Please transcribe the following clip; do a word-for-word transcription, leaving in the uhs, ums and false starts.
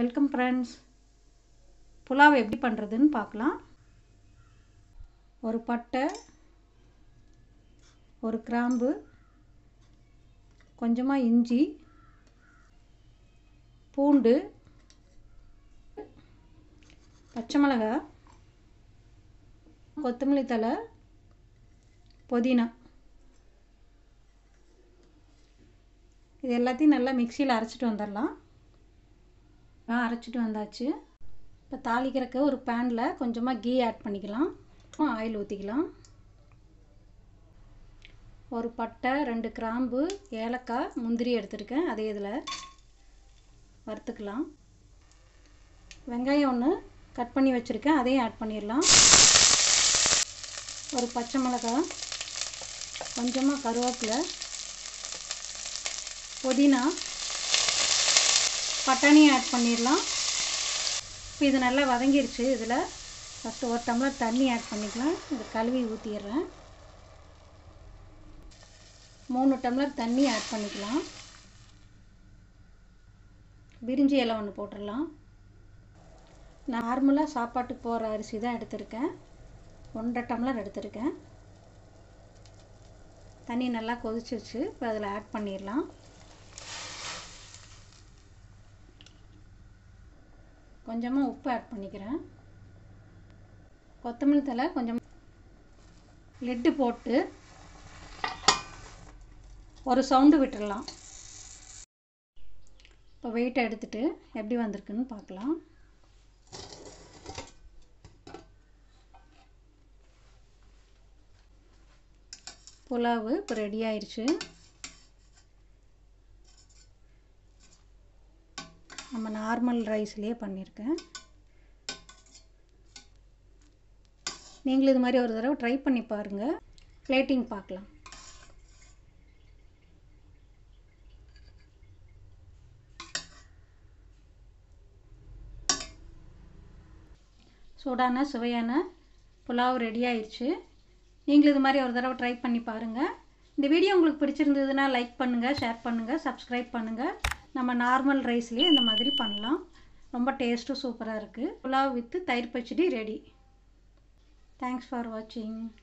Welcome friends. Pulao எப்படி பண்ணுறதுன்னு பார்க்கலாம். ஒரு பட்டை, ஒரு கிராம்பு, கொஞ்சமாக இஞ்சி, பூண்டு, பச்சை மிளகாய், கொத்தமல்லி தழை, புதினா, இது எல்லாத்தையும் நல்லா மிக்சியில் அரைச்சிட்டு வந்துடலாம். அரைச்சிட்டு வந்தாச்சு. இப்போ தாளிக்கிறதுக்கு ஒரு பேனில் கொஞ்சமாக கீ ஆட் பண்ணிக்கலாம். ஆயில் ஊற்றிக்கலாம். ஒரு பட்டை, ரெண்டு கிராம்பு, ஏலக்காய், முந்திரி எடுத்துருக்கேன். அதே இதில் வறுத்துக்கலாம். வெங்காயம் ஒன்று கட் பண்ணி வச்சுருக்கேன், அதையும் ஆட் பண்ணிடலாம். ஒரு பச்சை மிளகாய், கொஞ்சமாக கருவேப்பிலை, புதினா, பட்டாணியும் ஆட் பண்ணிடலாம். இப்போ இது நல்லா வதங்கிருச்சு. இதில் ஃபஸ்ட்டு ஒரு டம்ளர் தண்ணி ஆட் பண்ணிக்கலாம். இதை கழுவி ஊற்றிடுறேன். மூணு டம்ளர் தண்ணி ஆட் பண்ணிக்கலாம். பிரிஞ்சி இலை ஒன்று போட்டுடலாம். நான் நார்மலாக சாப்பாட்டுக்கு போகிற அரிசி தான் எடுத்திருக்கேன். ஒன்றரை டம்ளர் எடுத்திருக்கேன். தண்ணி நல்லா கொதிச்சிருச்சு. இப்போ அதில் ஆட் பண்ணிடலாம். கொஞ்சமாக உப்பு ஆட் பண்ணிக்கிறேன். கொத்தமல்லி தழை கொஞ்சம் லெட்டு போட்டு ஒரு சவுண்டு விட்டுடலாம். இப்போ வெயிட்டை எடுத்துட்டு எப்படி வந்திருக்குன்னு பார்க்கலாம். புலாவு இப்போ ரெடி ஆயிடுச்சு. நம்ம நார்மல் ரைஸ்லேயே பண்ணியிருக்கேன். நீங்களும் இது மாதிரி ஒரு தடவை ட்ரை பண்ணி பாருங்கள். பிளேட்டிங் பார்க்கலாம். சூடான சுவையான புலாவ் ரெடி ஆயிடுச்சு. நீங்களும் இது மாதிரி ஒரு தடவை ட்ரை பண்ணி பாருங்கள். இந்த வீடியோ உங்களுக்கு பிடிச்சிருந்ததுன்னா லைக் பண்ணுங்கள், ஷேர் பண்ணுங்கள், சப்ஸ்கிரைப் பண்ணுங்கள். நம்ம நார்மல் ரைஸ்லேயே இந்த மாதிரி பண்ணலாம். ரொம்ப டேஸ்ட்டும் சூப்பராக இருக்குது. புலாவ் வித் தயிர் பச்சடி ரெடி. தேங்க்ஸ் ஃபார் வாட்சிங்.